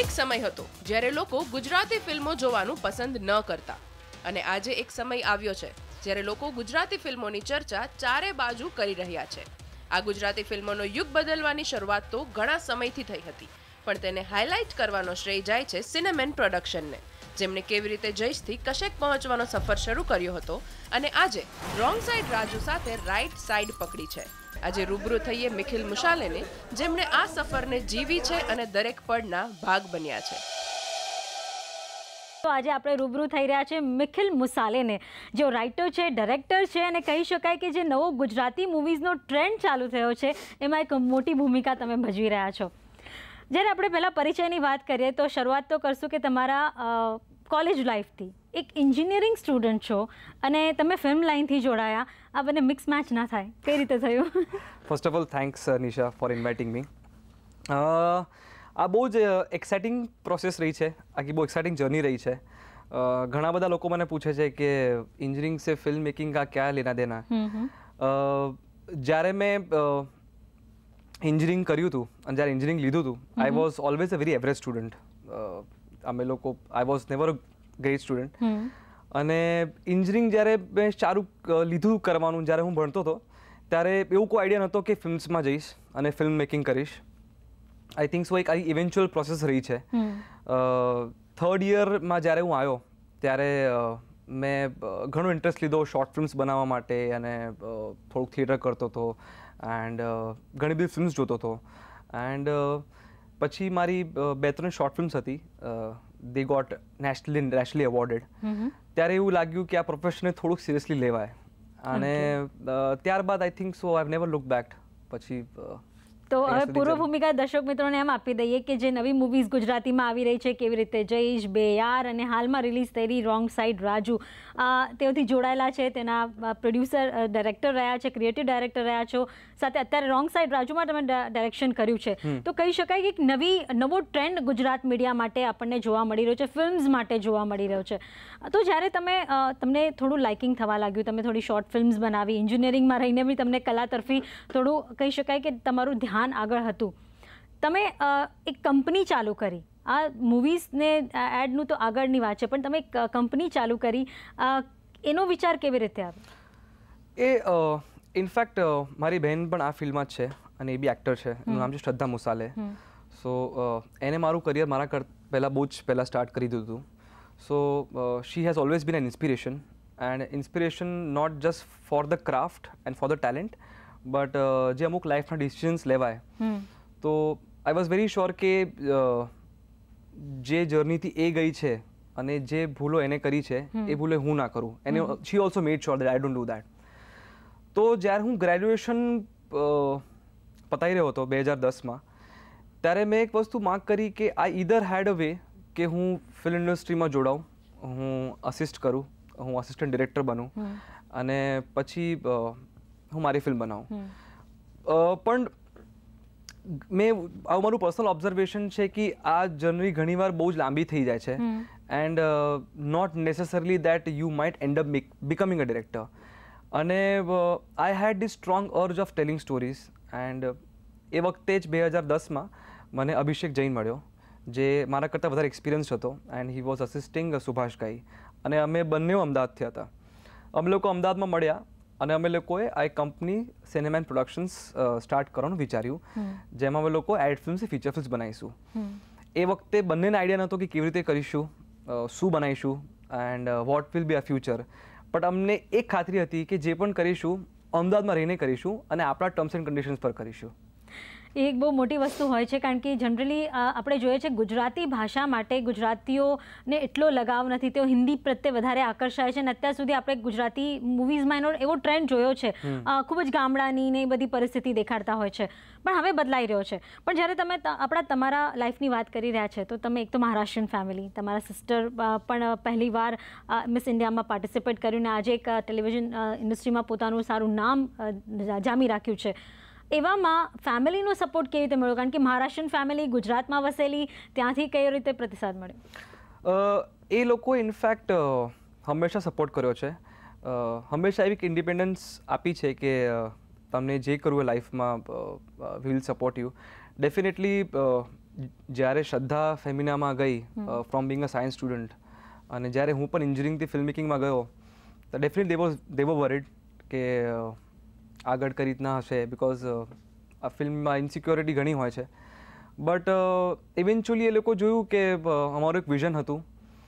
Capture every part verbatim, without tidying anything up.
એક સમય હતો જ્યારે લોકો ગુજરાતી ફિલ્મો જોવાનું પસંદ ન કરતા અને આજે એક સમય આવ્યો છે જ્યારે લોકો ગુજરાતી ફિલ્મોની ચર્ચા ચારે બાજુ કરી રહ્યા છે. આ ગુજરાતી ફિલ્મોનો યુગ બદલવાની શરૂઆત તો ઘણા સમયથી થઈ હતી, પણ તેને હાઇલાઇટ કરવાનો શ્રેય જાય છે સિનેમેન પ્રોડક્શનને, જેમણે કેવી રીતે જયસથી કશેક પહોંચવાનો સફર શરૂ કર્યો હતો અને આજે રોંગ સાઇડ રાજુ સાથે રાઇટ સાઇડ પકડી છે. આજે રૂબરૂ થઈએ મિખિલ મુશાલેને, જેમણે આ સફરને જીવી છે અને દરેક પળના ભાગ બન્યા છે. તો આજે આપણે રૂબરૂ થઈ રહ્યા છે મિખિલ મુસાલેને, જેઓ રાઇટર છે, ડાયરેક્ટર છે અને કહી શકાય કે જે નવો ગુજરાતી મૂવીઝનો ટ્રેન્ડ ચાલુ થયો છે એમાં એક મોટી ભૂમિકા તમે ભજવી રહ્યા છો. જ્યારે આપણે પહેલાં પરિચયની વાત કરીએ તો શરૂઆત તો કરશું કે તમારા કોલેજ લાઈફથી. એક એન્જિનિયરિંગ સ્ટુડન્ટ છો અને તમે ફિલ્મ લાઇનથી જોડાયા, આ બંને મિક્સ મેચ ના થાય, કઈ રીતે થયું? First of all thanks Nisha for inviting me. આ બહુ જ એક્સાઇટિંગ પ્રોસેસ રહી છે, આખી બહુ એક્સાઇટિંગ જર્ની રહી છે. ઘણા બધા લોકો મને પૂછે છે કે એન્જિનિયરિંગ સે ફિલ્મ મેકિંગ કા ક્યાં લેના દેના. જ્યારે મેં એન્જિનિયરિંગ કર્યું હતું અને જ્યારે એન્જિનિયરિંગ લીધું હતું, I was always a very average student. અમે લોકો I was never a great student. અને એન્જિનિયરિંગ જ્યારે મેં સારું લીધું કરવાનું, જ્યારે હું ભણતો હતો ત્યારે એવું કોઈ આઈડિયા નહોતો કે ફિલ્મ્સમાં જઈશ અને ફિલ્મ મેકિંગ કરીશ. આઈ થિંક સો એક આ ઇવેન્ચ્યુઅલ પ્રોસેસ રહી છે. થર્ડ યરમાં જ્યારે હું આવ્યો ત્યારે મેં ઘણો ઇન્ટરેસ્ટ લીધો શોર્ટ ફિલ્મ્સ બનાવવા માટે અને થોડુંક થિયેટર કરતો હતો એન્ડ ઘણી બધી ફિલ્મ્સ જોતો હતો. એન્ડ પછી મારી બે ત્રણ શોર્ટ ફિલ્મ્સ હતી, they got nationally nationally awarded. ત્યારે એવું લાગ્યું કે આ પ્રોફેશનને થોડુંક સિરિયસલી લેવાય અને ત્યારબાદ I think so I never look back. પછી તો હવે પૂર્વ ભૂમિકા દર્શક મિત્રોને એમ આપી દઈએ કે જે નવી મૂવીઝ ગુજરાતીમાં આવી રહી છે, કેવી રીતે જઈશ, બે યાર અને હાલમાં રિલીઝ થઈ રહી રોંગ સાઇડ રાજુ, તેઓથી જોડાયેલા છે, તેના પ્રોડ્યુસર ડાયરેક્ટર રહ્યા છે, ક્રિએટિવ ડાયરેક્ટર રહ્યા છો, સાથે અત્યારે રોંગ સાઇડ રાજુમાં તમે ડાયરેક્શન કર્યું છે. તો કહી શકાય કે એક નવી નવો ટ્રેન્ડ ગુજરાત મીડિયા માટે આપણને જોવા મળી રહ્યો છે, ફિલ્મ્સ માટે જોવા મળી રહ્યો છે. તો જ્યારે તમે તમને થોડું લાઇકિંગ થવા લાગ્યું, તમે થોડી શોર્ટ ફિલ્મ્સ બનાવી, એન્જિનિયરિંગમાં રહીને બી તમને કલા તરફી થોડું કહી શકાય કે તમારું ધ્યાન આગળ હતું, તમે એક કંપની ચાલુ કરી. આ મૂવીઝને એડનું તો આગળની વાત છે, પણ તમે એક કંપની ચાલુ કરી, એનો વિચાર કેવી રીતે આવ્યો? એ ઇનફેક્ટ મારી બહેન પણ આ ફિલ્ડમાં જ છે અને એ બી એક્ટર છે. એનું નામ છે શ્રદ્ધા મુસાલે. સો એને મારું કરિયર મારા કર પહેલાં બહુ જ પહેલાં સ્ટાર્ટ કરી દીધું હતું. So she has always been an inspiration, and inspiration not just for the craft and for the talent, but જે અમુક લાઈફના ડિસિઝન્સ લેવાય, તો આઈ વોઝ વેરી શ્યોર કે જે જર્નીથી એ ગઈ છે અને જે ભૂલો એને કરી છે એ ભૂલો હું ના કરું. એને she also made sure that I don't do that. તો જ્યારે હું ગ્રેજ્યુએશન પતાવી રહ્યો હતો બે હજાર દસમાં, ત્યારે મેં એક વસ્તુ માગ કરી કે આઈ ઈધર હેડ અ વે કે હું ફિલ્મ ઇન્ડસ્ટ્રીમાં જોડાઉં, હું અસિસ્ટ કરું, હું અસિસ્ટન્ટ ડિરેક્ટર બનું અને પછી હું મારી ફિલ્મ બનાવું. પણ મેં આવું મારું પર્સનલ ઓબ્ઝર્વેશન છે કે આ જર્ની ઘણીવાર બહુ જ લાંબી થઈ જાય છે and not necessarily that you might end up becoming a director. અને I had this strong urge of telling stories and એ વખતે જ બે હજાર દસમાં મને અભિષેક જૈન મળ્યો, જે મારા કરતાં વધારે એક્સપિરિયન્સ હતો and he was assisting Subhash Ghai, અને અમે બંને અમદાવાદથી હતા. અમે લોકો અમદાવાદમાં મળ્યા અને અમે લોકોએ આ એક કંપની સિનેમેન પ્રોડક્શન્સ સ્ટાર્ટ કરવાનું વિચાર્યું, જેમાં અમે લોકો એડ ફિલ્મ્સ, ફીચર ફિલ્મ્સ બનાવીશું. એ વખતે બંનેને આઈડિયા નહોતો કે કેવી રીતે કરીશું, શું બનાવીશું and what will be a future. But અમને એક ખાતરી હતી કે જે પણ કરીશું અમદાવાદમાં રહીને કરીશું અને આપણા ટર્મ્સ એન્ડ કન્ડિશન્સ પર કરીશું. એ એક બહુ મોટી વસ્તુ હોય છે, કારણ કે જનરલી આપણે જોઈએ છે ગુજરાતી ભાષા માટે ગુજરાતીઓને એટલો લગાવ નથી, તેઓ હિન્દી પ્રત્યે વધારે આકર્ષાય છે. અને અત્યાર સુધી આપણે ગુજરાતી મૂવીઝમાં એનો એવો ટ્રેન્ડ જોયો છે, ખૂબ જ ગામડાની ને એ બધી પરિસ્થિતિ દેખાડતા હોય છે, પણ હવે બદલાઈ રહ્યો છે. પણ જ્યારે તમે આપણા તમારા લાઈફની વાત કરી રહ્યા છે, તો તમે એક તો મહારાષ્ટ્રીયન ફેમિલી, તમારા સિસ્ટર પણ પહેલી વાર મિસ ઇન્ડિયામાં પાર્ટિસિપેટ કર્યું ને આજે એક ટેલિવિઝન ઇન્ડસ્ટ્રીમાં પોતાનું સારું નામ જામી રાખ્યું છે. એવામાં ફેમિલીનો સપોર્ટ કેવી રીતે મળ્યો? કારણ કે મહારાષ્ટ્રીયન ફેમિલી ગુજરાતમાં વસેલી, ત્યાંથી કઈ રીતે પ્રતિસાદ મળ્યો? એ લોકોએ ઇનફેક્ટ હંમેશા સપોર્ટ કર્યો છે, હંમેશા એવી ઇન્ડિપેન્ડન્સ આપી છે કે તમને જે કરવું એ લાઈફમાં વિલ સપોર્ટ યુ. ડેફિનેટલી જ્યારે શ્રદ્ધા ફેમિનામાં ગઈ from being a science student અને જ્યારે હું પણ એન્જિનિયરિંગથી ફિલ્મ મેકિંગમાં ગયો તો definitely they was they were worried કે આગળ કઈ રીતના હશે બિકોઝ આ ફિલ્મમાં ઇન્સિક્યોરિટી ઘણી હોય છે બટ ઇવેન્ચ્યુઅલી એ લોકો જોયું કે અમારું એક વિઝન હતું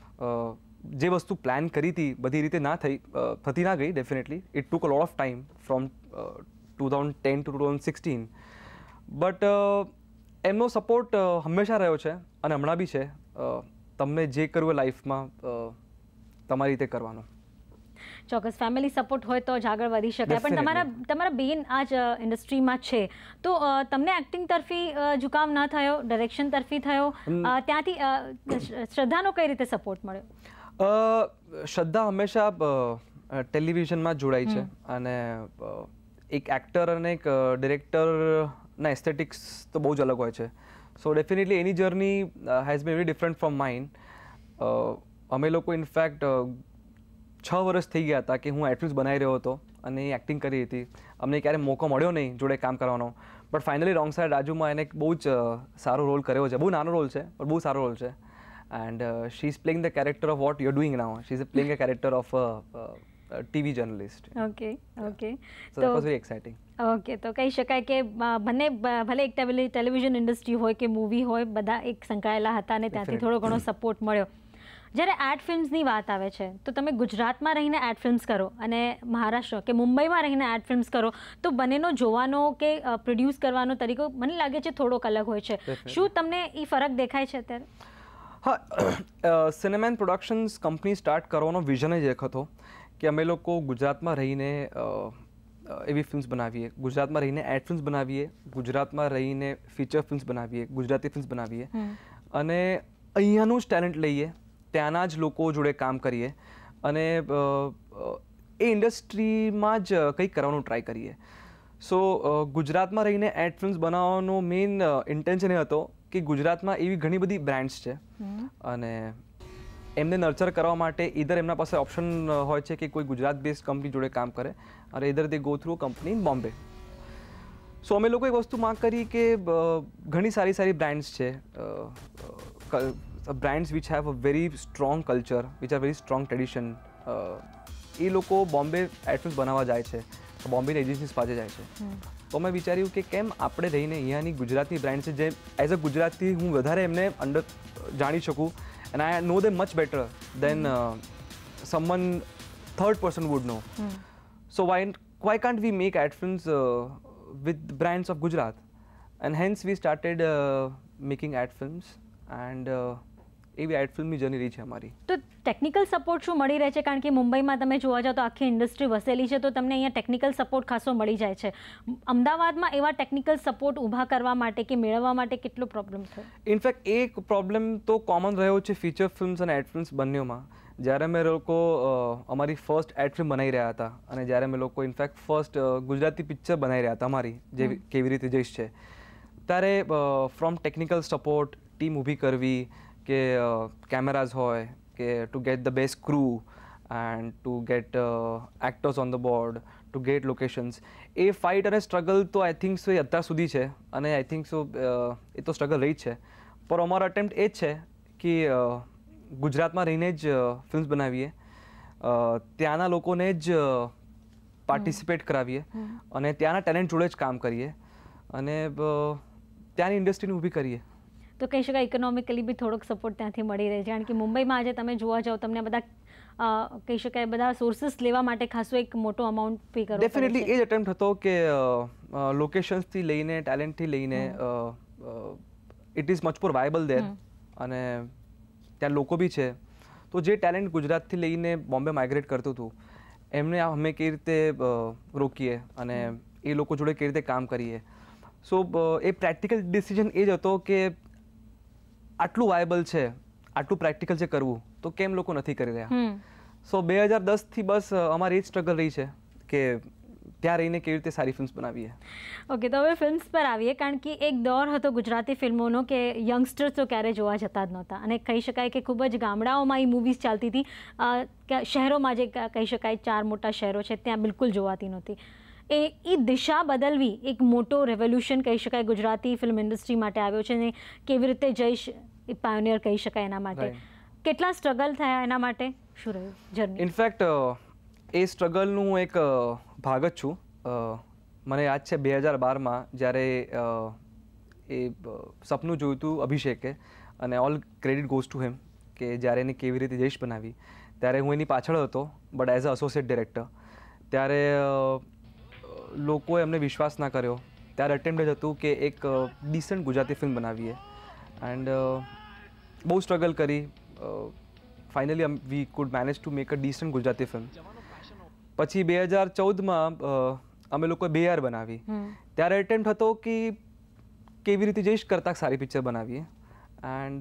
જે વસ્તુ પ્લાન કરી હતી બધી રીતે ના થઈ થતી ના ગઈ definitely it took a lot of time from two thousand ten to two thousand sixteen but એમનો સપોર્ટ હંમેશા રહ્યો છે અને હમણાં બી છે તમને જે કરવું એ લાઈફમાં તમારી રીતે કરવાનું ચોક્કસ ફેમિલી સપોર્ટ હોય તો જ આગળ વધી શકાય પણ તમારા તમારા બેન આ જ ઇન્ડસ્ટ્રીમાં છે તો તમને એક્ટિંગ તરફી ઝુકાવ ન થયો ડાયરેક્શન તરફી થયો ત્યાંથી શ્રદ્ધાનો કઈ રીતે સપોર્ટ મળ્યો શ્રદ્ધા હંમેશા ટેલિવિઝનમાં જોડાઈ છે અને એક એક્ટર અને એક ડિરેક્ટરના એસ્થેટિક્સ તો બહુ જ અલગ હોય છે સો ડેફિનેટલી એની journey has been very different from mind અમે લોકો ઇનફેક્ટ છ વર્ષ થઈ ગયા હતા કે હું એડફિલ્મ્સ બનાવી રહ્યો હતો અને એ એક્ટિંગ કરી હતી અમને ક્યારે મોકો મળ્યો નહીં જોડે કામ કરવાનો બટ ફાઇનલી રોંગ સાઇડ રાજુમાં એને બહુ જ સારો રોલ કર્યો છે બહુ નાનો રોલ છે પણ બહુ સારો રોલ છે and she is playing the character of what you are doing now she is playing a character of TV journalist okay okay so that was very exciting okay તો કહી શકાય કે બંને ભલે એક ટેલિવિઝન ઇન્ડસ્ટ્રી હોય કે મૂવી હોય બધા એક સંકળાયેલા હતા અને ત્યાંથી થોડો ઘણો સપોર્ટ મળ્યો જ્યારે એડ ફિલ્મ્સની વાત આવે છે તો તમે ગુજરાતમાં રહીને એડ ફિલ્મ્સ કરો અને મહારાષ્ટ્ર કે મુંબઈમાં રહીને એડ ફિલ્મ્સ કરો તો બંનેનો જોવાનો કે પ્રોડ્યુસ કરવાનો તરીકો મને લાગે છે થોડોક અલગ હોય છે શું તમને એ ફરક દેખાય છે અત્યારે હા સિનેમેન પ્રોડક્શન્સ કંપની સ્ટાર્ટ કરવાનો વિઝન જ એક હતો કે અમે લોકો ગુજરાતમાં રહીને એવી ફિલ્મ્સ બનાવીએ ગુજરાતમાં રહીને એડ ફિલ્મ્સ બનાવીએ ગુજરાતમાં રહીને ફીચર ફિલ્મ્સ બનાવીએ ગુજરાતી ફિલ્મ્સ બનાવીએ અને અહીંયાનું જ ટેલેન્ટ લઈએ ત્યાંના જ લોકો જોડે કામ કરીએ અને એ ઇન્ડસ્ટ્રીમાં જ કંઈક કરવાનું ટ્રાય કરીએ સો ગુજરાતમાં રહીને એડ ફિલ્મ્સ બનાવવાનો મેઇન ઇન્ટેન્શન એ હતો કે ગુજરાતમાં એવી ઘણી બધી બ્રાન્ડ્સ છે અને એમને નર્ચર કરવા માટે ઇધર એમના પાસે ઓપ્શન હોય છે કે કોઈ ગુજરાત બેઝડ કંપની જોડે કામ કરે અને either they go through company in Bombay so અમે લોકો એક વસ્તુ માંગ કરી કે ઘણી સારી સારી બ્રાન્ડ્સ છે brands which have a very strong culture, which are very strong tradition. એ લોકો બોમ્બે એડફિલ્મ્સ બનાવવા જાય છે બોમ્બેની એજન્સીસ પાસે જાય છે તો મેં વિચાર્યું કે કેમ આપણે રહીને અહીંયાની ગુજરાતી બ્રાન્ડ છે જે એઝ અ ગુજરાતી હું વધારે એમને અંડર જાણી શકું and I know them much better than someone third person would know so why why can't we make ad films with brands of Gujarat and hence we started making ad films and એવી ad ફિલ્મની journey રહી છે અમારી તો technical support શું મળી રહે છે કારણ કે મુંબઈમાં તમે જોવા જાઓ તો આખી ઇન્ડસ્ટ્રી વસેલી છે તો તમને અહીંયા ટેકનિકલ સપોર્ટ ખાસો મળી જાય છે અમદાવાદમાં એવા ટેકનિકલ સપોર્ટ ઊભા કરવા માટે કે મેળવવા માટે કેટલો પ્રોબ્લેમ થયો ઇનફેક્ટ એક પ્રોબ્લેમ તો કોમન રહ્યો છે ફીચર ફિલ્મ્સ અને એડ ફિલ્મ્સ બંનેમાં જ્યારે અમે લોકો અમારી ફર્સ્ટ એડ ફિલ્મ બનાવી રહ્યા હતા અને જ્યારે અમે લોકો ઇનફેક્ટ ફર્સ્ટ ગુજરાતી પિક્ચર બનાવી રહ્યા હતા અમારી જે કેવી રીતે જઈશ છે ત્યારે ફ્રોમ ટેકનિકલ સપોર્ટ ટીમ ઊભી કરવી કે કેમેરાઝ હોય કે to get the best crew and to get actors on the board to get locations એ ફાઇટ અને સ્ટ્રગલ તો આઈ થિંક સો એ અત્યાર સુધી છે અને આઈ થિંક સો એ તો સ્ટ્રગલ રહી જ છે પણ અમારો અટેમ્પ્ટ એ જ છે કે ગુજરાતમાં રહીને જ ફિલ્મ્સ બનાવીએ ત્યાંના લોકોને જ પાર્ટિસિપેટ કરાવીએ અને ત્યાંના ટેલેન્ટ જોડે જ કામ કરીએ અને ત્યાંની ઇન્ડસ્ટ્રીને ઊભી કરીએ તો કહી શકાય ઇકોનોમિકલી બી થોડોક સપોર્ટ ત્યાંથી મળી રહે છે કારણ કે મુંબઈમાં આજે તમે જોવા જાઓ તમને બધા કહી શકાય બધા સોર્સિસ લેવા માટે ખાસો એક મોટો અમાઉન્ટ પે કરવો ડેફિનેટલી એ જ અટેમ્પ્ટ હતો કે લોકેશન્સથી લઈને ટેલેન્ટથી લઈને it is much more viable there અને ત્યાં લોકો બી છે તો જે ટેલેન્ટ ગુજરાતથી લઈને બોમ્બે માઇગ્રેટ કરતું હતું એમને અમે કેવી રીતે રોકીએ અને એ લોકો જોડે કેવી રીતે કામ કરીએ સો એ પ્રેક્ટિકલ ડિસિઝન એ જ હતો કે આટલું વાયબલ છે આટલું પ્રેક્ટિકલ છે કરવું તો કેમ લોકો નથી કરી રહ્યા સો બે હજાર દસથી બસ અમારી એ જ સ્ટ્રગલ રહી છે કે ત્યાં રહીને કેવી રીતે સારી ફિલ્મ્સ બનાવીએ ઓકે તો હવે ફિલ્મ્સ પર આવીએ કારણ કે એક દોર હતો ગુજરાતી ફિલ્મોનો કે યંગસ્ટર્સ તો ક્યારેય જોવા જતા જ નહોતા અને કહી શકાય કે ખૂબ જ ગામડાઓમાં એ મૂવીઝ ચાલતી હતી શહેરોમાં જે કહી શકાય ચાર મોટા શહેરો છે ત્યાં બિલકુલ જોવાતી નહોતી એ એ દિશા બદલવી એક મોટો રેવોલ્યુશન કહી શકાય ગુજરાતી ફિલ્મ ઇન્ડસ્ટ્રી માટે આવ્યો છે ને કેવી રીતે જઈશ એ પાયોનિયર કહી શકાય એના માટે. કેટલા સ્ટ્રગલ થયા એના માટે, શું રહ્યું જર્ની? ઇનફેક્ટ એ સ્ટ્રગલનું હું એક ભાગ જ છું. મને યાદ છે બે હજાર બારમાં જ્યારે એ સપનું જોયું હતું અભિષેકે, અને all credit goes to him, કે જ્યારે એને કેવી રીતે જઈશ બનાવી ત્યારે હું એની પાછળ હતો but as a associate director. ત્યારે લોકોએ અમને વિશ્વાસ ના કર્યો. ત્યારે અટેમ્પ્ટ જ હતું કે એક ડિસન્ટ ગુજરાતી ફિલ્મ બનાવીએ, એન્ડ બહુ સ્ટ્રગલ કરી. Finally we could manage to make a decent Gujarati film. પછી બે હજાર ચૌદમાં અમે લોકોએ બેયાર બનાવી. ત્યારે એટેમ્પ્ટ હતો કે કેવી રીતે જઈશ કરતાં સારી પિક્ચર બનાવીએ, and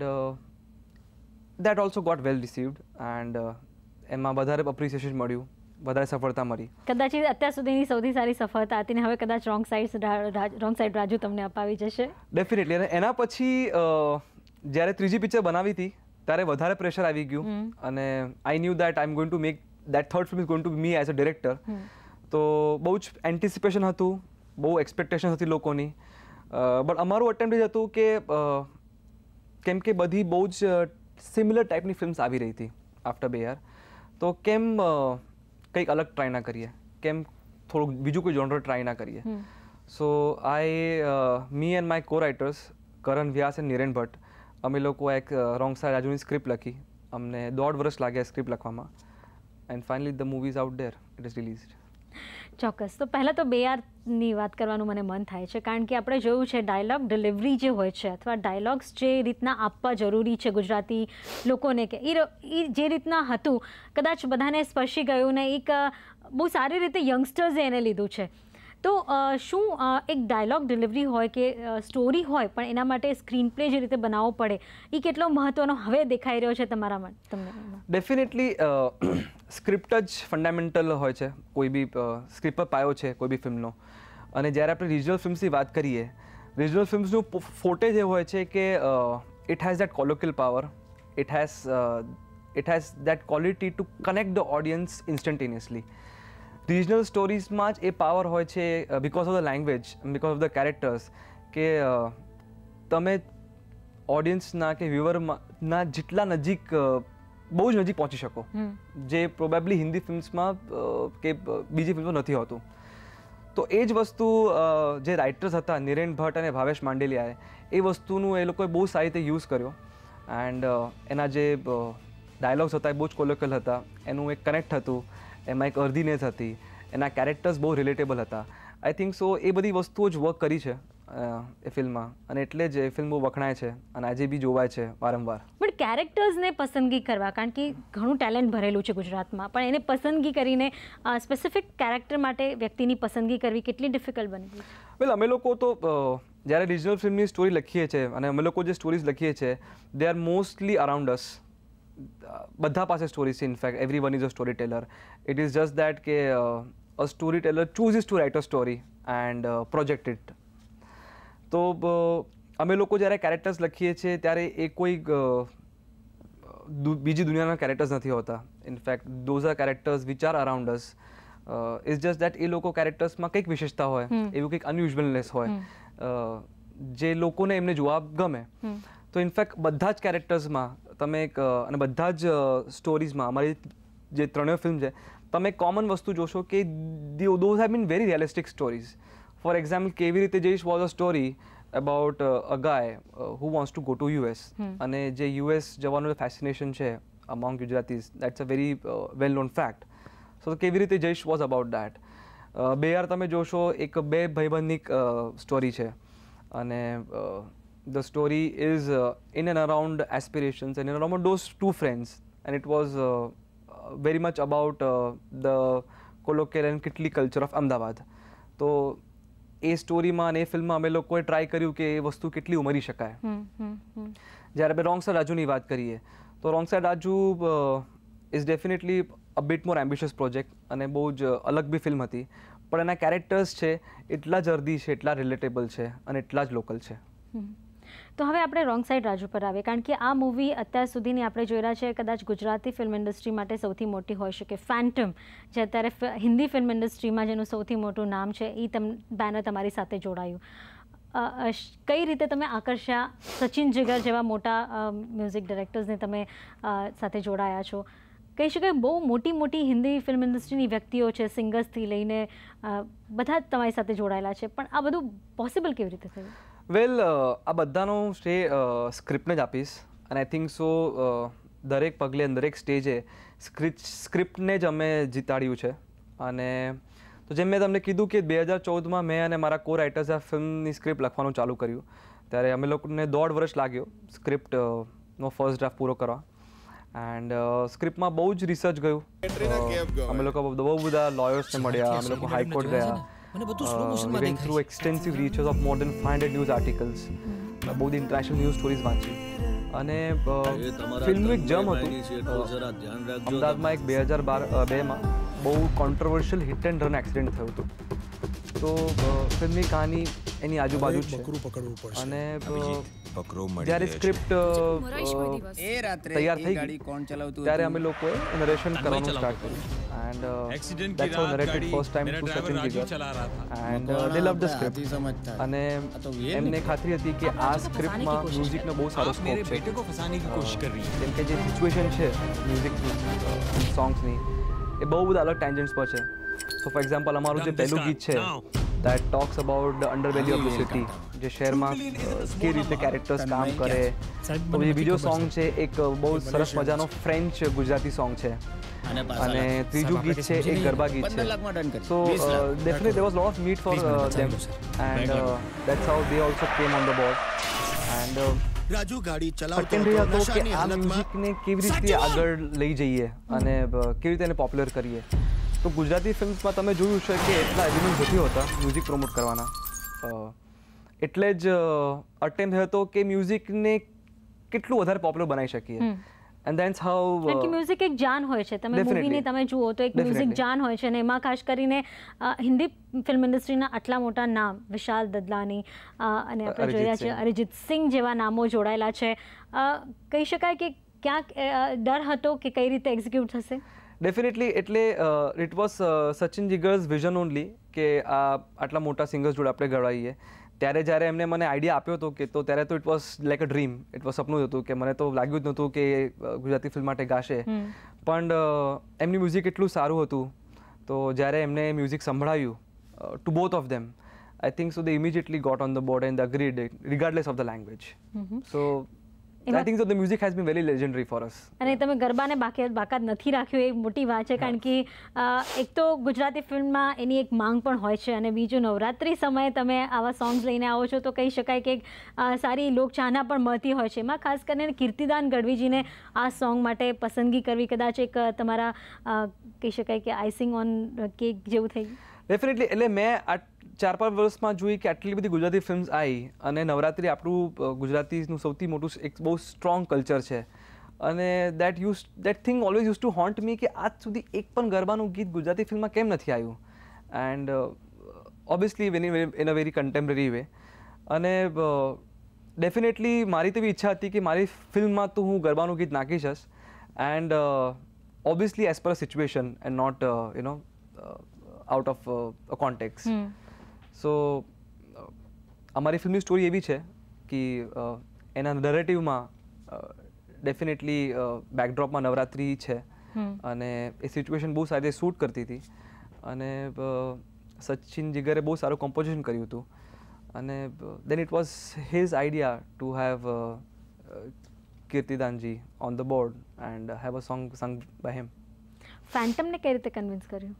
that also got well received, and એમાં વધારે એપ્રિસિએશન મળ્યું, વધારે સફળતા મળી. કદાચ અત્યાર સુધીની સૌથી સારી સફળતા હતી ને હવે કદાચ wrong side wrong side Raju તમને અપાવી જશે. ડેફિનેટલી. અને એના પછી જ્યારે ત્રીજી પિક્ચર બનાવી હતી ત્યારે વધારે પ્રેશર આવી ગયું, અને I knew that I am going to make that third film is going to be me as a director. તો બહુ જ એન્ટિસિપેશન હતું, બહુ એક્સપેક્ટેશન હતી લોકોની. બટ અમારું અટેમ્પ્ટ જ હતું કે કેમ કે બધી બહુ જ સિમિલર ટાઈપની ફિલ્મ્સ આવી રહી હતી આફ્ટર બેયાર, તો કેમ કંઈક અલગ ટ્રાય ના કરીએ, કેમ થોડુંક બીજું કોઈ જોનર ટ્રાય ના કરીએ. So I me and my co writers Karan Vyas and Niren Bhatt, અમે લોકો એક રોંગ સાઈડ રાજુની સ્ક્રિપ્ટ લખી. અમને દોઢ વર્ષ લાગ્યા સ્ક્રિપ્ટ લખવામાં, and finally the movie is out there, it is released. ચોક્કસ. તો પહેલાં તો બેયારની વાત કરવાનું મને મન થાય છે, કારણ કે આપણે જોયું છે ડાયલોગ ડિલિવરી જે હોય છે અથવા ડાયલોગ્સ જે રીતના આપવા જરૂરી છે ગુજરાતી લોકોને, કે એ જે રીતના હતું કદાચ બધાને સ્પર્શી ગયું ને એક બહુ સારી રીતે યંગસ્ટર્સે એને લીધું છે. તો શું એક ડાયલોગ ડિલિવરી હોય કે સ્ટોરી હોય પણ એના માટે સ્ક્રીન પ્લે જે રીતે બનાવવો પડે એ કેટલો મહત્ત્વનો હવે દેખાઈ રહ્યો છે તમારા માટે તમને? ડેફિનેટલી સ્ક્રિપ્ટ જ ફંડામેન્ટલ હોય છે, કોઈ બી સ્ક્રિપ્ટ પર પાયો છે કોઈ બી ફિલ્મનો. અને જ્યારે આપણે રિજનલ ફિલ્મ્સની વાત કરીએ, રિજનલ ફિલ્મ્સનું ફોટે જે હોય છે કે it has that colloquial power, it has it has that quality to connect the audience instantaneously. Regional સ્ટોરીઝમાં જ એ પાવર હોય છે because of the language, because of the characters, કે તમે ઓડિયન્સના કે વ્યુઅરના જેટલા નજીક, બહુ જ નજીક પહોંચી શકો, જે પ્રોબેબલી હિન્દી ફિલ્મ્સમાં કે બીજી ફિલ્મમાં નથી હોતું. તો એ જ વસ્તુ જે રાઇટર્સ હતા નિરેન ભટ્ટ અને ભાવેશ માંડેલિયાએ, એ વસ્તુનું એ લોકોએ બહુ સારી રીતે યુઝ કર્યો. એન્ડ એના જે ડાયલોગ્સ હતા એ બહુ જ કોલોક્યલ હતા, એનું એક કનેક્ટ હતું, એમાં એક અર્ધીનેસ હતી, એના કેરેક્ટર્સ બહુ રિલેટેબલ હતા. આઈ થિંક સો એ બધી વસ્તુઓ જ વર્ક કરી છે એ ફિલ્મમાં, અને એટલે જ એ ફિલ્મ બહુ વખણાય છે અને આજે બી જોવાય છે વારંવાર. પણ કેરેક્ટર્સને પસંદગી કરવા, કારણ કે ઘણું ટેલેન્ટ ભરેલું છે ગુજરાતમાં, પણ એને પસંદગી કરીને સ્પેસિફિક કેરેક્ટર માટે વ્યક્તિની પસંદગી કરવી કેટલી ડિફિકલ્ટ બની? વેલ, અમે લોકો તો જ્યારે રિજનલ ફિલ્મની સ્ટોરી લખીએ છીએ અને અમે લોકો જે સ્ટોરીઝ લખીએ છીએ they are mostly around us. બધા પાસે સ્ટોરીઝ છે. In fact every one is a storyteller. It is just that કે a storyteller chooses to write a story and project it. તો અમે લોકો જ્યારે કેરેક્ટર્સ લખીએ છીએ ત્યારે એ કોઈ બીજી દુનિયાના કેરેક્ટર્સ નથી હોતા. In fact those are characters which are around us. It's just that એ લોકો કેરેક્ટર્સમાં કંઈક વિશેષતા હોય, એવું કંઈક અનયુઝ્યુઅલનેસ હોય જે લોકોને એમને જોવા ગમે. તો ઇનફેક્ટ બધા જ કેરેક્ટર્સમાં તમે એક, અને બધા જ સ્ટોરીઝમાં અમારી જે ત્રણેય ફિલ્મ છે, તમે કોમન વસ્તુ જોશો કે those have been very realistic stories. For example, Kevi Rite Jaish was a story about a guy who wants to go to US, અને જે યુએસ જવાનું ફેસિનેશન છે among Gujaratis, that's a very well known fact. So Kevi Rite Jaish was about that. બેયાર તમે જોશો એક બે ભાઈબંધની story છે, અને the story is uh, in and around aspirations and in and around those two friends, and it was uh, very much about uh, the colloquial and kitli culture of Ahmedabad. તો એ સ્ટોરીમાં અને એ ફિલ્મમાં અમે લોકોએ try કર્યું કે એ વસ્તુ કેટલી ઉમરી શકાય. જ્યારે આપણે રોંગ સાઈડ રાજુની વાત કરીએ તો wrong side Raju is definitely a bit more ambitious project, અને બહુ જ અલગ બી ફિલ્મ હતી, પણ એના કેરેક્ટર્સ છે એટલા જ અર્ધી છે, એટલા રિલેટેબલ છે અને એટલા જ લોકલ છે. તો હવે આપણે રોંગ સાઈડ રાજુ પર આવીએ, કારણ કે આ મૂવી અત્યાર સુધીની આપણે જોઈ રહ્યા છે કદાચ ગુજરાતી ફિલ્મ ઇન્ડસ્ટ્રી માટે સૌથી મોટી હોઈ શકે. ફેન્ટમ, જે અત્યારે હિન્દી ફિલ્મ ઇન્ડસ્ટ્રીમાં જેનું સૌથી મોટું નામ છે, એ તમ બેનર તમારી સાથે જોડાયું. કઈ રીતે તમે આકર્ષ્યા? સચિન જીગર જેવા મોટા મ્યુઝિક ડિરેક્ટર્સને તમે સાથે જોડાયા છો. કહી શકાય બહુ મોટી મોટી હિન્દી ફિલ્મ ઇન્ડસ્ટ્રીની વ્યક્તિઓ છે, સિંગર્સથી લઈને બધા જ તમારી સાથે જોડાયેલા છે, પણ આ બધું પોસિબલ કેવી રીતે થયું? વેલ, આ બધાનો શ્રેય સ્ક્રિપ્ટને જ આપીશ, અને આઈ થિંક સો દરેક પગલે દરેક સ્ટેજે સ્ક્રિપ્ટ સ્ક્રિપ્ટને જ અમે જીતાડ્યું છે. અને તો જેમ મેં તમને કીધું કે બે હજાર ચૌદમાં મેં અને મારા કો રાઇટર્સે આ ફિલ્મની સ્ક્રિપ્ટ લખવાનું ચાલુ કર્યું, ત્યારે અમે લોકોને દોઢ વર્ષ લાગ્યો સ્ક્રિપ્ટનો ફર્સ્ટ ડ્રાફ્ટ પૂરો કરવા. એન્ડ સ્ક્રિપ્ટમાં બહુ જ રિસર્ચ ગયું. અમે લોકો બહુ બધા લોયર્સને મળ્યા, અમે લોકો હાઈકોર્ટ ગયા, went through extensive research of more than five hundred news articles, બહુ બધી ઇન્ટરનેશનલ ન્યૂઝ સ્ટોરીઝ વાંચી. અને ફિલ્મનું એક જમ હતું અમદાવાદમાં, એક બે હજાર બાર બેમાં બહુ controversial hit and run accident થયું હતું. તો ફિલ્મની કહાની એની આજુબાજુ છે. અને જ્યારે સ્ક્રિપ્ટ તૈયાર થઈ ગઈ ત્યારે અમે લોકોએ નરેશન કરવાનું સ્ટાર્ટ કર્યું. And that's how narrated first time to Sachin Jigar, and they love the script. અને એમને ખાતરી હતી કે આ સ્ક્રિપ્ટમાં મ્યુઝિકનો બહુ સારો સ્કોપ છે, કેમ કે જે સિચ્યુએશન છે મ્યુઝિકની સોંગ્સની એ બહુ બધા અલગ ટેન્જન્ટ્સ પર છે. સો ફોર એક્ઝામ્પલ, અમારું જે પહેલું ગીત છે that talks about the underbelly of the city, જે શહેરમાં કેવી રીતે કેરેક્ટર્સ કામ કરે. તો જે બીજો સોંગ છે એક બહુ સરસ મજાનો ફ્રેન્ચ ગુજરાતી સોંગ છે, અને ત્રીજું ગીત છે એક ગરબા ગીત છે. So definitely there was lot of meat for them, and that's how they also came on the board. And Raju ગાડી ચલાવતો હતો કે આ મ્યુઝિકને કેવી રીતે આગળ લઈ જઈએ અને કેવી રીતે એને પોપ્યુલર કરીએ. તો ગુજરાતી ફિલ્મ્સમાં તમે જોયું છે કે એટલા એલિમેન્ટ નથી હોતા મ્યુઝિક પ્રમોટ કરવાના, એટલે જ અટેમ્પ્ટ થયો હતો કે મ્યુઝિકને કેટલું વધારે પોપ્યુલર બનાવી શકીએ. એન્ડ દેટ્સ હાઉ, કારણ કે મ્યુઝિક એક જાન હોય છે. તમે મૂવીને તમે જુઓ તો એક મ્યુઝિક જાન હોય છે, અને એમાં ખાસ કરીને હિન્દી ફિલ્મ ઇન્ડસ્ટ્રીના આટલા મોટા નામ, વિશાલ દદલાની અને આપણે જોઈ રહ્યા છીએ અરિજીત સિંહ જેવા નામો જોડાયેલા છે. કહી શકાય કે ક્યાંક ડર હતો કે કઈ રીતે એક્ઝિક્યુટ થશે? ડેફિનેટલી. એટલે it was Sachin Jigar's vision only કે આ આટલા મોટા સિંગર્સ જોડે આપણે ગવાઈએ. ત્યારે જ્યારે એમને મને આઈડિયા આપ્યો હતો કે, તો ત્યારે તો it was like a dream, it was સપનું હતું કે મને તો લાગ્યું જ નહોતું કે ગુજરાતી ફિલ્મ માટે ગાશે. પણ એમની મ્યુઝિક એટલું સારું હતું, તો જ્યારે એમને મ્યુઝિક સંભળાયું to both of them, I think so they immediately got on the board and agreed regardless of the language. So I think so the music has been very legendary for us. અને તમે ગરબાને બાકી બાકાત નથી રાખ્યું, એ મોટી વાત છે, કારણ કે એક તો ગુજરાતી ફિલ્મમાં એની એક માંગ પણ હોય છે, અને બીજું નવરાત્રિ સમયે તમે આવા સોંગ્સ લઈને આવો છો તો કહી શકાય કે સારી લોકચાહના પણ મળતી હોય છે. એમાં ખાસ કરીને કીર્તિદાન ગઢવીજીને આ સોંગ માટે પસંદગી કરવી કદાચ એક તમારા કહી શકાય કે આઈસિંગ ઓન કેક જેવું થઈ ગયું. ડેફિનેટલી. એટલે મેં ચાર પાંચ વર્ષમાં જોઈ કે આટલી બધી ગુજરાતી ફિલ્મ્સ આવી, અને નવરાત્રિ આપણું ગુજરાતીનું સૌથી મોટું એક બહુ સ્ટ્રોંગ કલ્ચર છે, અને that use that thing always use to haunt me કે આજ સુધી એક પણ ગરબાનું ગીત ગુજરાતી ફિલ્મમાં કેમ નથી આવ્યું. And obviously in a very contemporary way. અને ડેફિનેટલી મારી તેવી ઈચ્છા હતી કે મારી ફિલ્મમાં તો હું ગરબાનું ગીત નાખીશ જ, and obviously as per situation and not you know out of a context. So અમારી ફિલ્મની સ્ટોરી એવી છે કે એના નરેટિવમાં ડેફિનેટલી બેકડ્રોપમાં નવરાત્રિ છે, અને એ સિચ્યુએશન બહુ સારી રીતે શૂટ કરતી હતી. અને સચિન જીગરે બહુ સારું કમ્પોઝિશન કર્યું હતું, અને then it was his idea to have Kirtidanji on the board and have a song sung by him. ફેન્ટમને કઈ રીતે કન્વિન્સ કર્યું?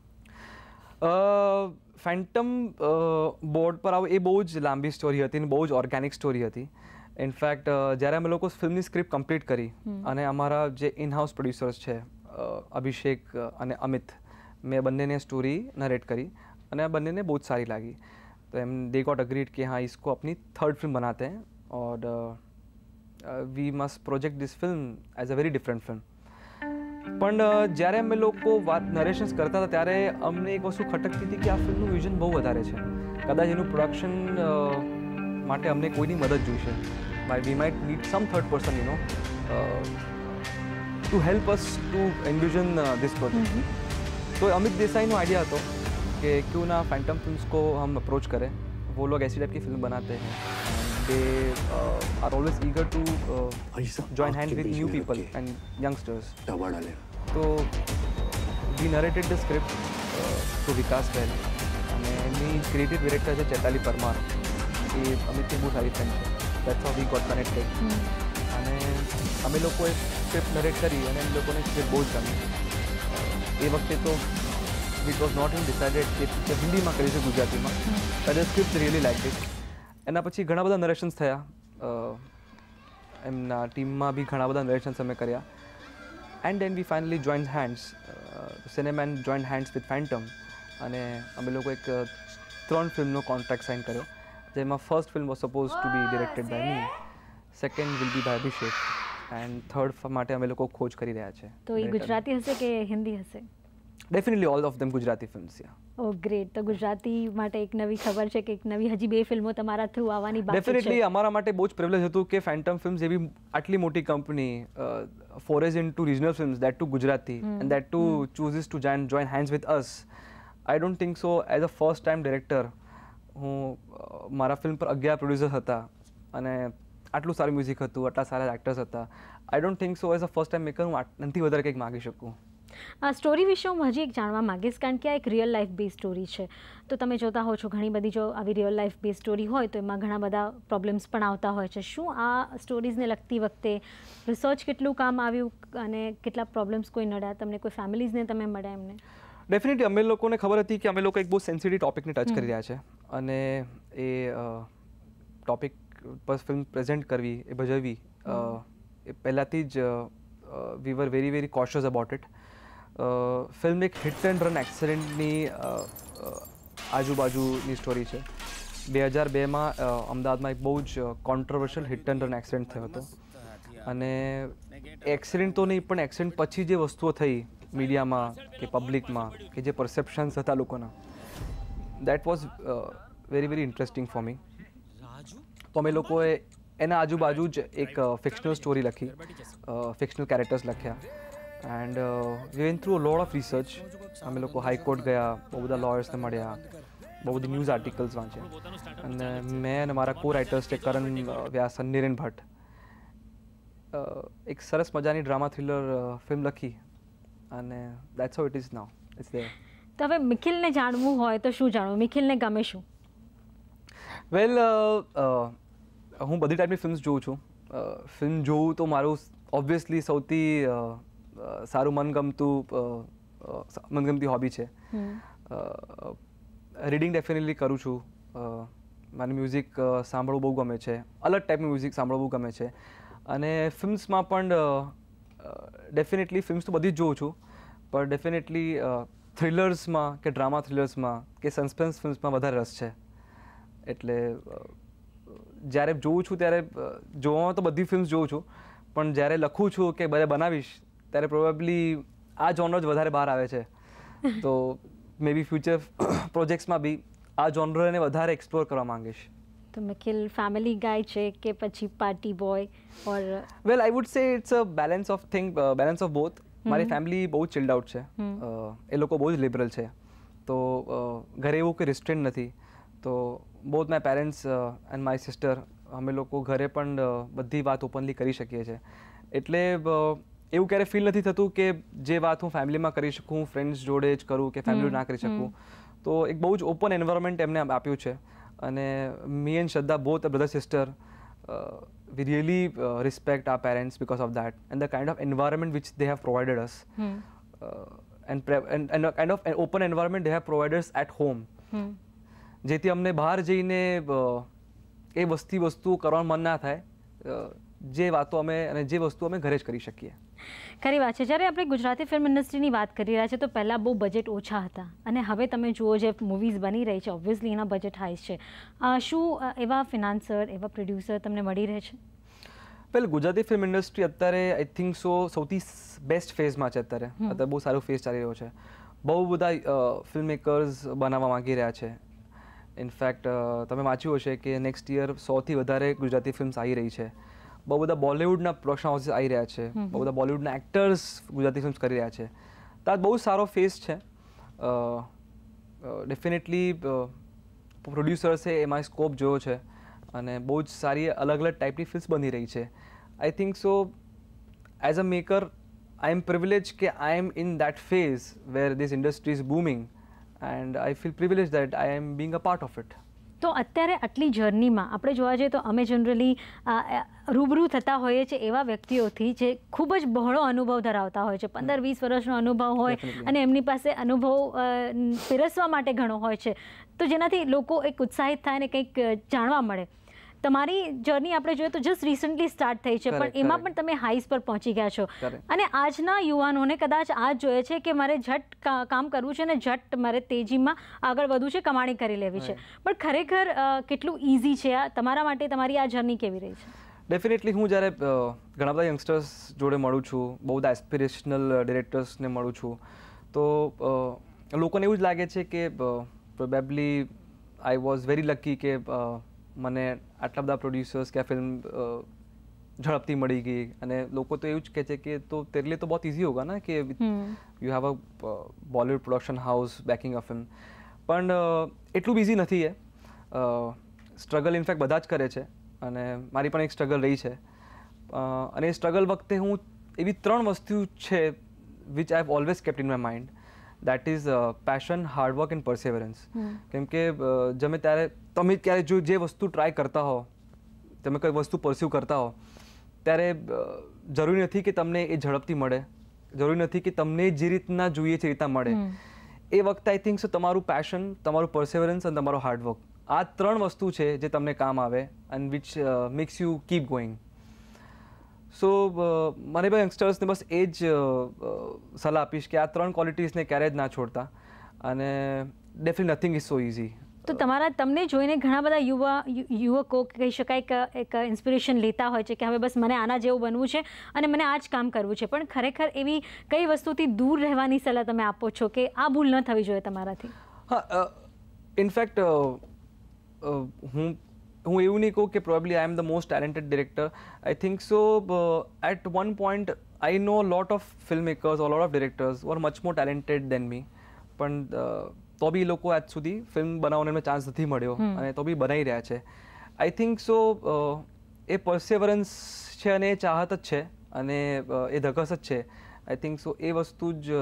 ફેન્ટમ બોર્ડ પર આવો એ બહુ જ લાંબી સ્ટોરી હતી, અને બહુ જ ઓર્ગેનિક સ્ટોરી હતી. ઇનફેક્ટ જ્યારે અમે લોકો ફિલ્મની સ્ક્રિપ્ટ કમ્પ્લીટ કરી, અને અમારા જે ઇન હાઉસ પ્રોડ્યુસર્સ છે અભિષેક અને અમિત, મેં બંનેને સ્ટોરી નરેટ કરી, અને આ બંનેને બહુ જ સારી લાગી. તો એમ દે ગોટ અગ્રીડ કે હા इसको अपनी थर्ड फिल्म बनाते हैं और we must project this film as a very different film. પણ જ્યારે અમે લોકો વાત નરેશન્સ કરતા હતા ત્યારે અમને એક વસ્તુ ખટકતી હતી કે આ ફિલ્મનું વિઝન બહુ વધારે છે, કદાચ એનું પ્રોડક્શન માટે અમને કોઈની મદદ જોઈશે. Why we might need some third person, you know, uh, to help us to envision uh, this project. Mm-hmm. तो अमित देसाई नो आइडिया था कि क्यों ना फैंटम फिल्म्स को हम अप्रोच करें. वो लोग ऐसी टाइप की फिल्म बनाते हैं. They uh, are always eager to uh, join hands with new people and youngsters. तो we narrated the script uh, to વિકાસ પહેલ અને એમની ક્રિએટિવ ડિરેક્ટર છે ચેતાલી પરમાર. એ અમિતની બહુ સારી ફ્રેન્ડ છે. That's how we got connected. અને અમે લોકોએ સ્ક્રિપ્ટ નરેટ કરી અને એમ લોકોને સ્ક્રિપ્ટ બહુ જ ગમી. એ વખતે તો it was not in decided કે હિન્દીમાં કરીશું ગુજરાતીમાં. But the script really like it. એના પછી ઘણા બધા નરેશન્સ થયા. એમના ટીમમાં બી ઘણા બધા નરેશન્સ અમે કર્યા. And then we finally join hands. Cinemen join hands with Phantom. અને અમે લોકો એક ત્રણ ફિલ્મનો કોન્ટ્રાક્ટ સાઇન કર્યો, જેમાં first film was suppose to be directed by me, second will be by Abhishek, and third માટે અમે લોકો ખોજ કરી રહ્યા છે. તો એ ગુજરાતી હશે કે હિન્દી હશે? Definitely all of them Gujarati films. Oh great. તો ગુજરાતી માટે એક નવી ખબર છે કે એક નવી હજી બે ફિલ્મો તમારા થ્રુ આવવાની બાકી છે. ડેફિનેટલી અમારા માટે બહુ જ પ્રિવિલેજ હતું કે ફેન્ટમ ફિલ્મ્સ એવી આટલી મોટી company forage in to regional films, that to Gujarati, and that to chooses to join join hands with us. I don't think so as a first time director હું મારા ફિલ્મ પર અગિયાર producers હતા અને આટલું સારું મ્યુઝિક હતું, આટલા સારા એક્ટર્સ હતા. I don't think so as a first time maker હું આનાથી વધારે કંઈક માગી શકું. આ સ્ટોરી વિશે હું હજી એક જાણવા માંગીશ, કારણ કે આ એક રિયલ લાઈફ બેઝ સ્ટોરી છે. તો તમે જોતા હો છો ઘણી બધી જો આવી રિયલ લાઈફ બેઝ સ્ટોરી હોય તો એમાં ઘણા બધા પ્રોબ્લેમ્સ પણ આવતા હોય છે. શું આ સ્ટોરીઝને લગતી વખતે રિસર્ચ કેટલું કામ આવ્યું અને કેટલા પ્રોબ્લેમ્સ કોઈ નડ્યા તમને, કોઈ ફેમિલીઝને તમે મળ્યા એમને? ડેફિનેટલી અમે લોકોને ખબર હતી કે અમે લોકો એક બહુ સેન્સિટિવ ટોપિકને ટચ કરી રહ્યા છે અને એ ટોપિક પર ફિલ્મ પ્રેઝન્ટ કરવી, એ ભજવવી, એ પહેલાંથી જ we were very very cautious about it. Film એક હિટ એન્ડ રન એક્સિડન્ટની આજુબાજુની સ્ટોરી છે. બે હજાર બેમાં અમદાવાદમાં એક બહુ જ controversial hit and run accident થયો હતો અને એક્સિડન્ટ તો નહીં પણ એક્સિડન્ટ પછી જે વસ્તુઓ થઈ મીડિયામાં કે પબ્લિકમાં કે જે પરસેપ્શન્સ હતા લોકોના, that was very very interesting for me. તો અમે લોકોએ એના આજુબાજુ જ એક ફિક્શનલ સ્ટોરી લખી, ફિક્શનલ કેરેક્ટર્સ લખ્યા and we went through a lot of research. અમે લોકો હાઈકોર્ટ ગયા, બહુ બધા લોયર્સને મળ્યા, બહુ બધી ન્યૂઝ આર્ટિકલ્સ વાંચ્યા અને મેં અને મારા કો રાઇટર્સ છે કરણ વ્યાસ અને નિરેન ભટ્ટ એક સરસ મજાની ડ્રામા થ્રિલર ફિલ્મ લખી અને that's how it is now. It's there. તો હવે નિખિલને જાણવું હોય તો શું જાણવું? નિખિલને ગમે શું? વેલ, હું બધી ટાઈપની ફિલ્મ્સ જોઉં છું. ફિલ્મ જોવું તો મારું ઓબ્વિયસલી સૌથી સારું મનગમતું મનગમતી હોબી છે. રીડિંગ ડેફિનેટલી કરું છું. મને મ્યુઝિક સાંભળવું બહુ ગમે છે, અલગ ટાઈપનું મ્યુઝિક સાંભળવું ગમે છે અને ફિલ્મ્સમાં પણ ડેફિનેટલી ફિલ્મ્સ તો બધી જ જોઉં છું, પણ ડેફિનેટલી થ્રિલર્સમાં કે ડ્રામા થ્રિલર્સમાં કે સસ્પેન્સ ફિલ્મ્સમાં વધારે રસ છે. એટલે જ્યારે જોઉં છું ત્યારે જોવામાં તો બધી ફિલ્મ્સ જોઉં છું, પણ જ્યારે લખું છું કે બધા બનાવીશ ત્યારે પ્રોબેબલી આ જોનર જ વધારે બહાર આવે છે. તો મે બી ફ્યુચર પ્રોજેક્ટ્સમાં બી આ જોનરને વધારે એક્સપ્લોર કરવા માંગીશ. તો નિખિલ ફેમિલી ગાય છે કે પછી party boy? Or well, I would say it's a balance of thing, balance of both. મારી ફેમિલી બહુ ચિલ્ડ આઉટ છે, એ લોકો બહુ જ લિબરલ છે, તો ઘરે એવું કોઈ રિસ્ટ્રેન્ટ નથી. તો both my parents and my sister અમે લોકો ઘરે પણ બધી વાત ઓપનલી કરી શકીએ છીએ. એટલે એવું ક્યારે ફીલ નથી થતું કે જે વાત હું ફેમિલીમાં કરી શકું હું ફ્રેન્ડ્સ જોડે જ કરું કે ફેમિલી ના કરી શકું. તો એક બહુ જ ઓપન એન્વાયરમેન્ટ એમને આપ્યું છે અને me and Shraddha both brother sister we really uh, respect our parents because of that and the kind of environment which they have provided us. hmm. uh, and, pre- and and a kind of an open environment they have provided us at home. hmm. જેથી અમને બહાર જઈને એ વસ્તી વસ્તુઓ કરવાનું મન ના થાય, જે વાતો અમે અને જે વસ્તુ અમે ઘરે જ કરી શકીએ. ખરી વાત છે. જ્યારે આપણે ગુજરાતી ફિલ્મ ઇન્ડસ્ટ્રીની વાત કરી રહ્યા છીએ તો પહેલાં બહુ બજેટ ઓછા હતા અને હવે તમે જુઓ જે મૂવીઝ બની રહી છે ઓબ્વિયસલી એના બજેટ હાઈ છે. શું એવા ફિનાન્સર, એવા પ્રોડ્યુસર તમને મળી રહે છે? વેલ, ગુજરાતી ફિલ્મ ઇન્ડસ્ટ્રી અત્યારે આઈ થિંક સો સૌથી બેસ્ટ ફેઝમાં છે. અત્યારે અત્યારે બહુ સારો ફેઝ ચાલી રહ્યો છે. બહુ બધા ફિલ્મ મેકર્સ બનાવવા માંગી રહ્યા છે. ઇનફેક્ટ તમે વાંચ્યું હશે કે નેક્સ્ટ યર સૌથી વધારે ગુજરાતી ફિલ્મ્સ આવી રહી છે. બહુ બધા બોલિવૂડના પ્રોડક્શન હાઉસીસ આવી રહ્યા છે, બહુ બધા બોલિવૂડના એક્ટર્સ ગુજરાતી ફિલ્મ્સ કરી રહ્યા છે. તો આ બહુ સારો ફેસ છે. ડેફિનેટલી પ્રોડ્યુસર્સે એમાં સ્કોપ જોયો છે અને બહુ જ સારી અલગ અલગ ટાઈપની ફિલ્મ્સ બની રહી છે. I think so as a maker I am privilege કે I am in that phase where this industry is booming and I feel privilege that I am being a part of it. તો અત્યારે આટલી જર્નીમાં આપણે જોવા જઈએ તો અમે generally રૂબરૂ થતા હોઈએ છીએ એવા વ્યક્તિઓથી જે ખૂબ જ બહોળો અનુભવ ધરાવતા હોય છે, પંદર વીસ વર્ષનો અનુભવ હોય અને એમની પાસે અનુભવ પીરસવા માટે ઘણો હોય છે, તો જેનાથી લોકો એક ઉત્સાહિત થાય અને કંઈક જાણવા મળે. તમારી જર્ની આપણે જોઈએ તો જસ્ટ રિસન્ટલી સ્ટાર્ટ થઈ છે, પણ એમાં પણ તમે હાઈસ પર પહોંચી ગયા છો. અને આજના યુવાનોને કદાચ આ જ જોઈએ છે કે મારે ઝટ કામ કરવું છે અને ઝટ મારે તેજીમાં આગળ વધવું છે, કમાણી કરી લેવી છે. પણ ખરેખર કેટલું ઇઝી છે આ તમારા માટે? તમારી આ જર્ની કેવી રહી છે? ડેફિનેટલી હું જ્યારે ઘણા બધા યંગસ્ટર્સ જોડે મળું છું, બહુ બધા એસ્પિરેશનલ ડિરેક્ટર્સને મળું છું, તો લોકોને એવું જ લાગે છે કે probably I was very lucky કે મને આટલા બધા પ્રોડ્યુસર્સ કે આ ફિલ્મ ઝડપથી મળી ગઈ. અને લોકો તો એવું જ કહે છે કે તો તેરે લીએ તો બહુ ઇઝી હોગા ના કે you have a Bollywood production house backing a film. પણ એટલું ઇઝી નથી એ. સ્ટ્રગલ ઇનફેક્ટ બધા જ કરે છે અને મારી પણ એક સ્ટ્રગલ રહી છે. અને એ સ્ટ્રગલ વખતે હું એવી ત્રણ વસ્તુ છે which I have always kept in my mind. That is passion, hard work and perseverance. કેમ કે જમે ત્યારે તમે ક્યારે જો જે વસ્તુ ટ્રાય કરતા હો, તમે કોઈ વસ્તુ પરસ્યુ કરતા હો, ત્યારે જરૂરી નથી કે તમને એ ઝડપથી મળે, જરૂરી નથી કે તમને જે રીતના જોઈએ છે એ રીતના મળે. એ વખતે આઈ થિંક સો તમારું પેશન, તમારું પરસેવરન્સ અને તમારું હાર્ડવર્ક, આ ત્રણ વસ્તુ છે જે તમને કામ આવે and which makes you keep going. So મને બધા યંગસ્ટર્સને બસ એ જ સલાહ આપીશ કે આ ત્રણ ક્વોલિટીઝને ક્યારેય જ ના છોડતા. અને definitely nothing is so easy. તો તમારા તમને જોઈને ઘણા બધા યુવા યુવકો કહી શકાય કે એક ઇન્સ્પિરેશન લેતા હોય છે કે હવે બસ મને આના જેવું બનવું છે અને મને આ જ કામ કરવું છે. પણ ખરેખર એવી કઈ વસ્તુથી દૂર રહેવાની સલાહ તમે આપો છો કે આ ભૂલ ન થવી જોઈએ તમારાથી? હા, ઇનફેક્ટ હું હું એવું નહીં કહું કે probably I am the most talented director. I think so at one point I know lot of film makers or lot of directors or much more talented than me. પણ તો બી લોકો આજ સુધી ફિલ્મ બનાવવાનો એમને ચાન્સ નથી મળ્યો અને તો બી બનાવી રહ્યા છે. આઈ થિંક સો એ પરસેવરન્સ છે અને એ ચાહત જ છે અને એ ધગસ જ છે. આઈ થિંક સો એ વસ્તુ જ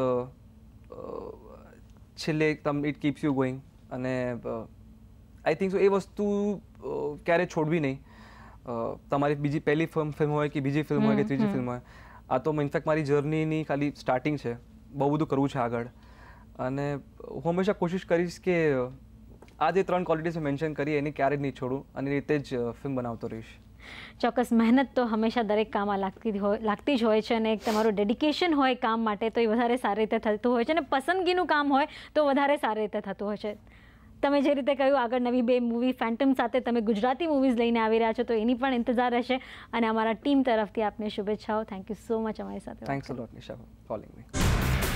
છેલ્લે તમ ઇટ કીપ્સ યુ ગોઈંગ. અને આઈ થિંક સો એ વસ્તુ ક્યારે છોડવી નહીં. તમારી બીજી પહેલી ફિલ્મ ફિલ્મ હોય કે બીજી ફિલ્મ હોય કે ત્રીજી ફિલ્મ હોય, આ તો ઇનફેક્ટ મારી જર્નીની ખાલી સ્ટાર્ટિંગ છે. બહુ બધું કરવું છે આગળ અને હું હંમેશા કોશિશ કરીશ કે આ જે ત્રણ ક્વોલિટીઝ મેન્શન કરી એની ક્યારેય નહીં છોડું અને એ રીતે જ ફિલ્મ બનાવતો રહીશ. ચોક્કસ. મહેનત તો હંમેશા દરેક કામમાં લાગતી હોય લાગતી જ હોય છે અને એક તમારું ડેડિકેશન હોય કામ માટે તો એ વધારે સારી રીતે થતું હોય છે અને પસંદગીનું કામ હોય તો વધારે સારી રીતે થતું હોય છે. તમે જે રીતે કહ્યું આગળ નવી બે મૂવી ફેન્ટમ સાથે તમે ગુજરાતી મૂવીઝ લઈને આવી રહ્યા છો તો એની પણ ઇંતજાર રહેશે અને અમારા ટીમ તરફથી આપને શુભેચ્છાઓ. થેન્ક યુ સો મચ અમારી સાથે. Thanks a lot Nisha for calling me.